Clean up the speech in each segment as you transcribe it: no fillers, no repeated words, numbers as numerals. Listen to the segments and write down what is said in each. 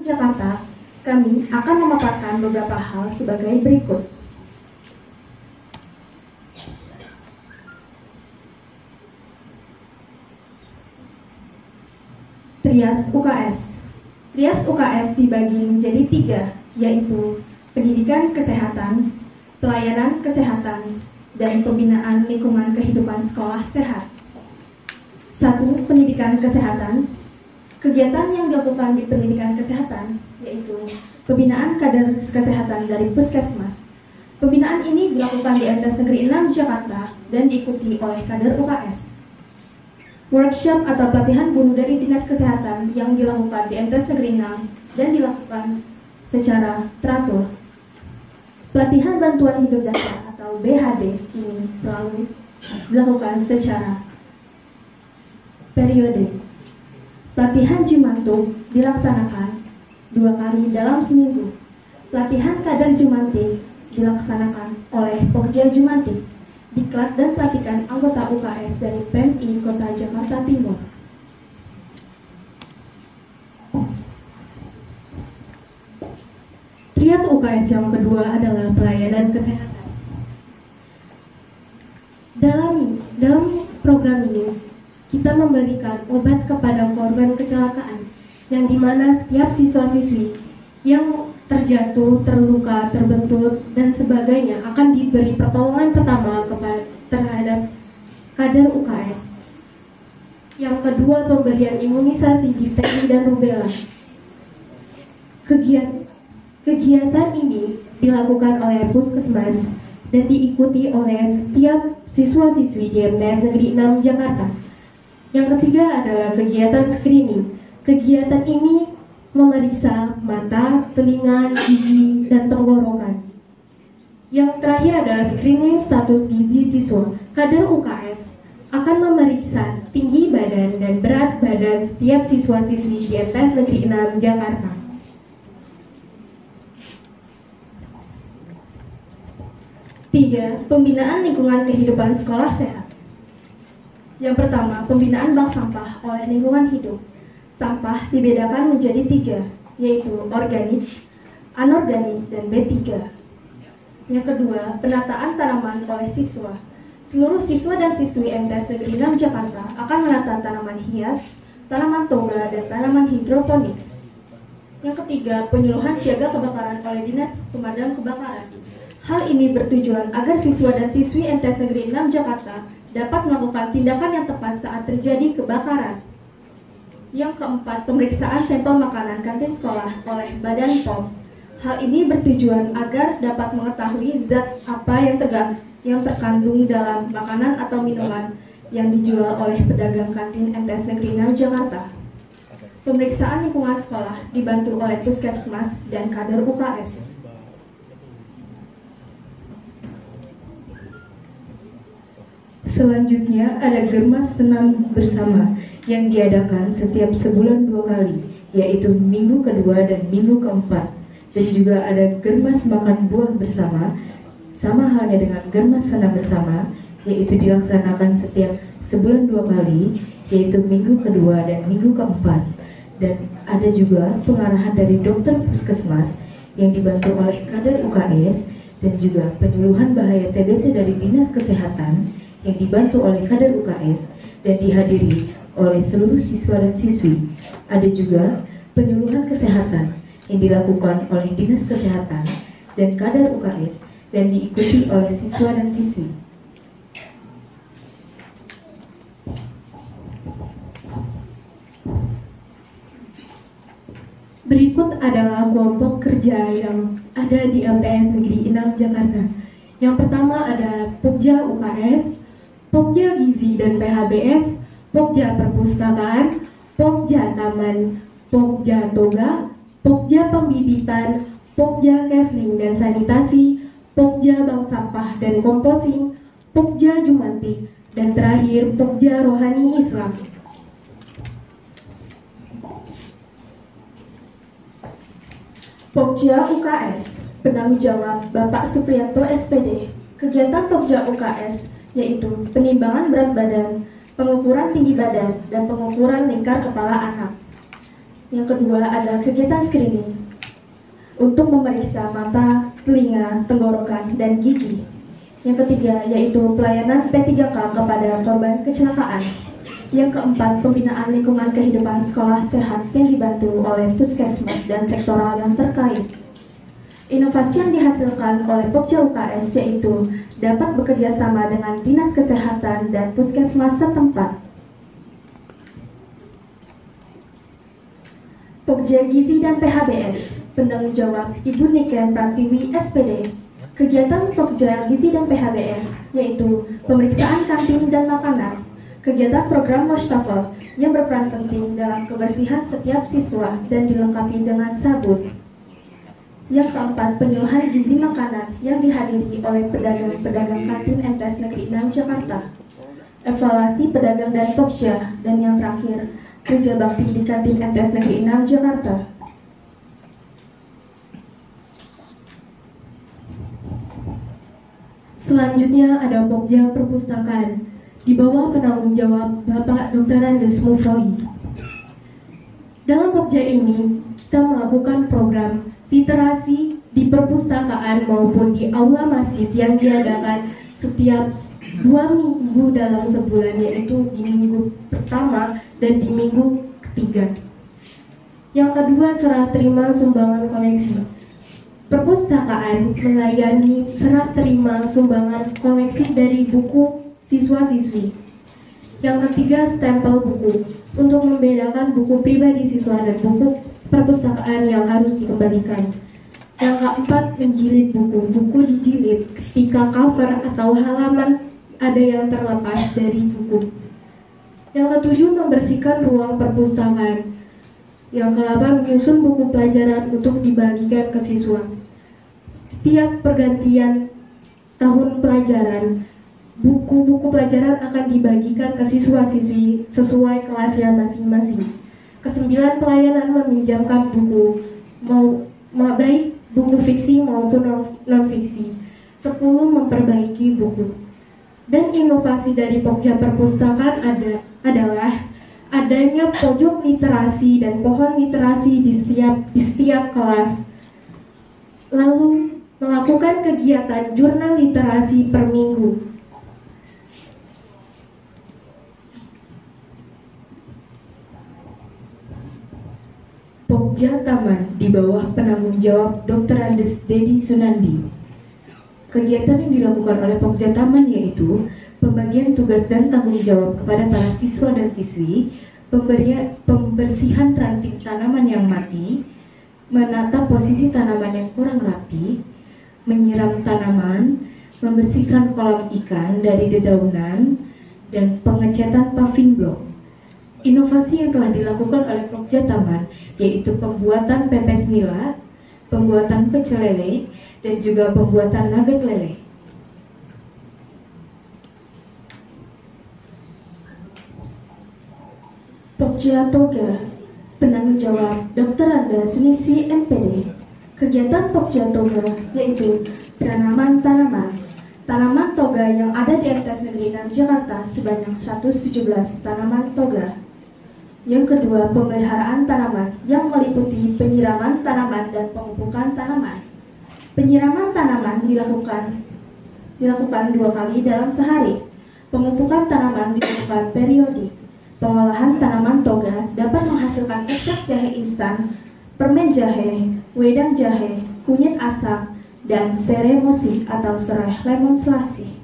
Jakarta, kami akan memaparkan beberapa hal sebagai berikut. Trias UKS. Trias UKS dibagi menjadi 3, yaitu pendidikan kesehatan, pelayanan kesehatan, dan pembinaan lingkungan kehidupan sekolah sehat. 1. Pendidikan kesehatan. Kegiatan yang dilakukan di pendidikan kesehatan yaitu pembinaan kader kesehatan dari Puskesmas. Pembinaan ini dilakukan di MTs Negeri 6 Jakarta dan diikuti oleh kader UKS. Workshop atau pelatihan guru dari Dinas Kesehatan yang dilakukan di MTs Negeri 6 dan dilakukan secara teratur. Pelatihan bantuan hidup dasar atau BHD ini selalu dilakukan secara periode. Pelatihan Jumantuk dilaksanakan 2 kali dalam seminggu. Pelatihan kader Jumantik dilaksanakan oleh Pokja Jumantik, Diklat dan pelatihan anggota UKS dari PMI Kota Jakarta Timur. Trias UKS yang kedua adalah pelayanan kesehatan. Dalam program ini, kita memberikan obat kepada korban kecelakaan, yang dimana setiap siswa-siswi yang terjatuh, terluka, terbentur, dan sebagainya akan diberi pertolongan pertama terhadap kader UKS. Yang kedua, pemberian imunisasi difteri dan rubella. Kegiatan ini dilakukan oleh Puskesmas dan diikuti oleh setiap siswa-siswi di MTs Negeri 6 Jakarta. Yang ketiga adalah kegiatan screening. Kegiatan ini memeriksa mata, telinga, gigi, dan tenggorokan. Yang terakhir adalah screening status gizi siswa. Kader UKS akan memeriksa tinggi badan dan berat badan setiap siswa-siswi di MTs Negeri 6 Jakarta. Tiga, pembinaan lingkungan kehidupan sekolah sehat. Yang pertama, pembinaan bank sampah oleh lingkungan hidup. Sampah dibedakan menjadi 3, yaitu organik, anorganik, dan B3. Yang kedua, penataan tanaman oleh siswa. Seluruh siswa dan siswi MTs Negeri 6 Jakarta akan menata tanaman hias, tanaman toga, dan tanaman hidroponik. Yang ketiga, penyuluhan siaga kebakaran oleh Dinas Pemadam Kebakaran. Hal ini bertujuan agar siswa dan siswi MTs Negeri 6 Jakarta dapat melakukan tindakan yang tepat saat terjadi kebakaran. Yang keempat, pemeriksaan sampel makanan kantin sekolah oleh Badan POM. Hal ini bertujuan agar dapat mengetahui zat apa yang terkandung dalam makanan atau minuman yang dijual oleh pedagang kantin MTs Negeri 6 Jakarta. Pemeriksaan lingkungan sekolah dibantu oleh Puskesmas dan kader UKS. Selanjutnya ada Germas Senam Bersama yang diadakan setiap sebulan 2 kali, yaitu minggu kedua dan minggu keempat. Dan juga ada Germas Makan Buah Bersama, sama halnya dengan Germas Senam Bersama, yaitu dilaksanakan setiap sebulan 2 kali, yaitu minggu kedua dan minggu keempat. Dan ada juga pengarahan dari dokter Puskesmas yang dibantu oleh kader UKS dan juga penyuluhan bahaya TBC dari Dinas Kesehatan yang dibantu oleh kader UKS dan dihadiri oleh seluruh siswa dan siswi. Ada juga penyuluhan kesehatan yang dilakukan oleh Dinas Kesehatan dan kader UKS dan diikuti oleh siswa dan siswi. Berikut adalah kelompok kerja yang ada di MTs Negeri 6 Jakarta. Yang pertama ada Pokja UKS, Pokja Gizi dan PHBS, Pokja Perpustakaan, Pokja Taman, Pokja Toga, Pokja Pembibitan, Pokja Kesling dan Sanitasi, Pokja Bank Sampah dan Komposing, Pokja Jumantik, dan terakhir Pokja Rohani Islam. Pokja UKS, penanggung jawab Bapak Supriyanto SPD. Kegiatan Pokja UKS yaitu penimbangan berat badan, pengukuran tinggi badan, dan pengukuran lingkar kepala anak. Yang kedua ada kegiatan screening untuk memeriksa mata, telinga, tenggorokan, dan gigi. Yang ketiga yaitu pelayanan P3K kepada korban kecelakaan. Yang keempat, pembinaan lingkungan kehidupan sekolah sehat yang dibantu oleh puskesmas dan sektoral yang terkait. Inovasi yang dihasilkan oleh Pokja UKS yaitu dapat bekerja sama dengan Dinas Kesehatan dan puskesmas setempat. Pokja Gizi dan PHBS, penanggung jawab Ibu Niken Pratiwi SPD. Kegiatan Pokja Gizi dan PHBS yaitu pemeriksaan kantin dan makanan, kegiatan program Wastafel yang berperan penting dalam kebersihan setiap siswa dan dilengkapi dengan sabun. Yang keempat, penyuluhan gizi makanan yang dihadiri oleh pedagang-pedagang kantin MTS Negeri 6 Jakarta. Evaluasi pedagang dan Pokja, dan yang terakhir, kerja bakti di kantin MTS Negeri 6 Jakarta. Selanjutnya ada Pokja Perpustakaan di bawah penanggung jawab Bapak Dr. Andes Mufrohi. Dalam Pokja ini kita melakukan program literasi di perpustakaan maupun di aula masjid yang diadakan setiap 2 minggu dalam sebulan, yaitu di minggu pertama dan di minggu ketiga. Yang kedua, serah terima sumbangan koleksi. Perpustakaan melayani serah terima sumbangan koleksi dari buku siswa-siswi. Yang ketiga, stempel buku untuk membedakan buku pribadi siswa dan buku perpustakaan yang harus dikembalikan. Yang keempat, menjilid buku. Buku dijilid ketika cover atau halaman ada yang terlepas dari buku. Yang ketujuh, membersihkan ruang perpustakaan. Yang ke-8, menyusun buku pelajaran untuk dibagikan ke siswa. Setiap pergantian tahun pelajaran, buku-buku pelajaran akan dibagikan ke siswa-siswi sesuai kelasnya masing-masing. Kesembilan, pelayanan meminjamkan buku, baik buku fiksi maupun non-fiksi. 10, memperbaiki buku. Dan inovasi dari Pokja Perpustakaan adalah adanya pojok literasi dan pohon literasi di setiap kelas. Lalu melakukan kegiatan jurnal literasi per minggu. Pokja Taman di bawah penanggung jawab Dr. Andes Dedi Sunandi. Kegiatan yang dilakukan oleh Pokja Taman yaitu pembagian tugas dan tanggung jawab kepada para siswa dan siswi, pembersihan ranting tanaman yang mati, menata posisi tanaman yang kurang rapi, menyiram tanaman, membersihkan kolam ikan dari dedaunan, dan pengecatan paving block. Inovasi yang telah dilakukan oleh Pokja Taman yaitu pembuatan pepes nila, pembuatan pecel lele, dan juga pembuatan nugget lele. Pokja Toga, penanggung jawab Dr. Anda Sunisi MPD. Kegiatan Pokja Toga yaitu penanaman tanaman. Tanaman toga yang ada di MTS Negeri 6 Jakarta sebanyak 117 tanaman toga. Yang kedua, pemeliharaan tanaman yang meliputi penyiraman tanaman dan pemupukan tanaman. Penyiraman tanaman dilakukan 2 kali dalam sehari. Pemupukan tanaman dilakukan periodik. Pengolahan tanaman toga dapat menghasilkan ekstrak jahe instan, permen jahe, wedang jahe, kunyit asam, dan serai musik atau serai lemon selasih.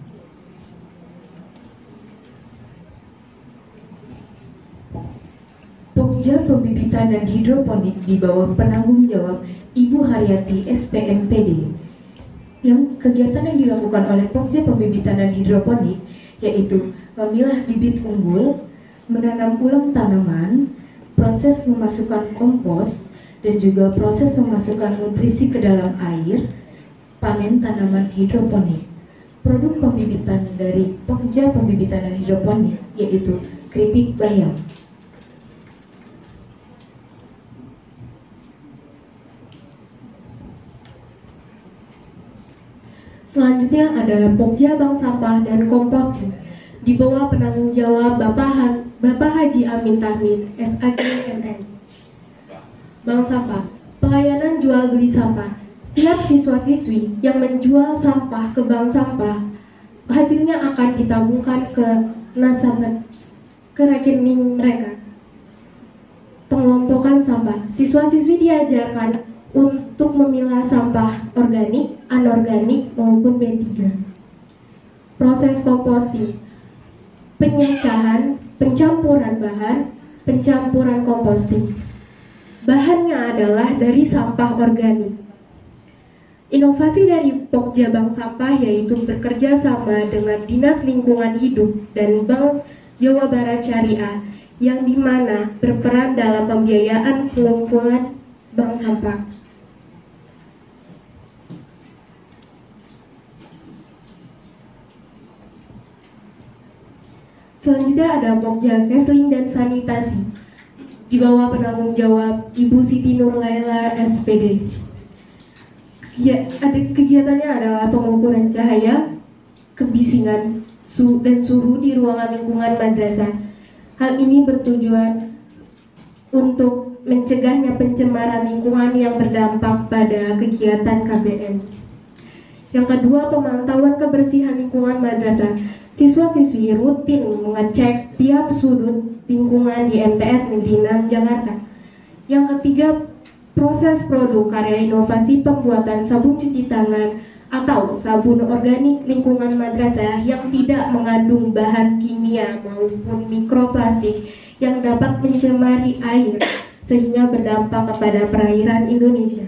Pokja Pembibitan dan Hidroponik di bawah penanggung jawab Ibu Haryati SPMPD. Yang kegiatan yang dilakukan oleh Pokja Pembibitan dan Hidroponik yaitu memilah bibit unggul, menanam ulang tanaman, proses memasukkan kompos, dan juga proses memasukkan nutrisi ke dalam air, panen tanaman hidroponik. Produk pembibitan dari Pokja Pembibitan dan Hidroponik yaitu keripik bayam. Selanjutnya ada Pokja Bank Sampah dan Komposting di bawah penanggung jawab Bapak Haji Amin Tahmid, SAG MN. Bank Sampah, pelayanan jual beli sampah. Setiap siswa-siswi yang menjual sampah ke bank sampah, hasilnya akan ditabungkan ke nasabah, ke rekening mereka. Pengelompokan sampah, siswa-siswi diajarkan untuk memilah sampah organik, anorganik maupun B3. Proses komposting, penyecahan, pencampuran bahan, pencampuran komposting. Bahannya adalah dari sampah organik. Inovasi dari Pokja Bank Sampah yaitu bekerja sama dengan Dinas Lingkungan Hidup dan Bank Jawa Barat Syariah yang dimana berperan dalam pembiayaan pengumpulan bank sampah. Selanjutnya ada Pokja Kesling dan Sanitasi di bawah penanggung jawab Ibu Siti Nurlaila SPD. Kegiatannya adalah pengukuran cahaya, kebisingan, dan suhu di ruangan lingkungan madrasah. Hal ini bertujuan untuk mencegahnya pencemaran lingkungan yang berdampak pada kegiatan KBM. Yang kedua, pemantauan kebersihan lingkungan madrasah. Siswa-siswi rutin mengecek tiap sudut lingkungan di MTS Negeri 6 Jakarta. Yang ketiga, proses produk karya inovasi pembuatan sabun cuci tangan atau sabun organik lingkungan madrasah yang tidak mengandung bahan kimia maupun mikroplastik yang dapat mencemari air sehingga berdampak kepada perairan Indonesia.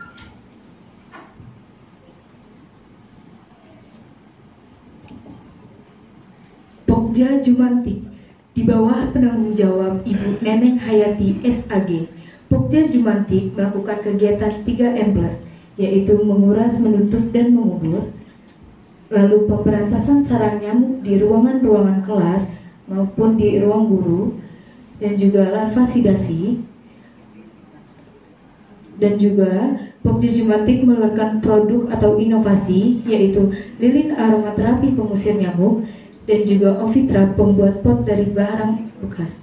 Pokja Jumantik di bawah penanggung jawab Ibu Neneng Hayati SAG. Pokja Jumantik melakukan kegiatan 3M+, yaitu menguras, menutup, dan mengubur, lalu pemberantasan sarang nyamuk di ruangan-ruangan kelas maupun di ruang guru, dan juga larvasidasi, dan juga Pokja Jumantik mengeluarkan produk atau inovasi, yaitu lilin aromaterapi pengusir nyamuk, dan juga Ovitra pembuat pot dari barang bekas.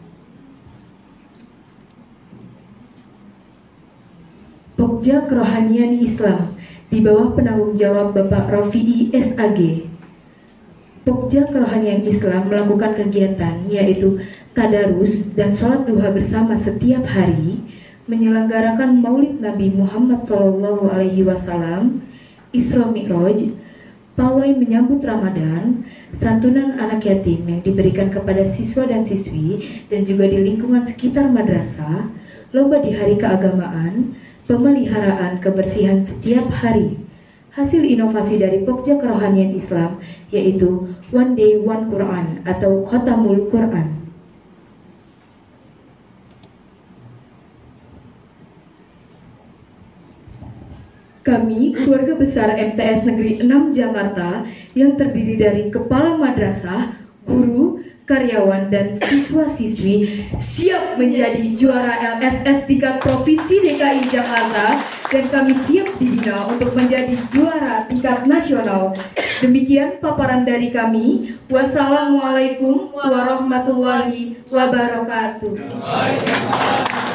Pokja Kerohanian Islam di bawah penanggung jawab Bapak Rofi'i SAG. Pokja Kerohanian Islam melakukan kegiatan yaitu tadarus dan sholat duha bersama setiap hari, menyelenggarakan Maulid Nabi Muhammad SAW, Isra Mi'raj, pawai menyambut Ramadan, santunan anak yatim yang diberikan kepada siswa dan siswi dan juga di lingkungan sekitar madrasah, lomba di hari keagamaan, pemeliharaan kebersihan setiap hari. Hasil inovasi dari Pokja Kerohanian Islam yaitu One Day One Quran atau Khotamul Quran. Kami, keluarga besar MTS Negeri 6 Jakarta yang terdiri dari kepala madrasah, guru, karyawan, dan siswa-siswi siap menjadi juara LSS tingkat Provinsi DKI Jakarta dan kami siap dibina untuk menjadi juara tingkat nasional. Demikian paparan dari kami. Wassalamualaikum warahmatullahi wabarakatuh.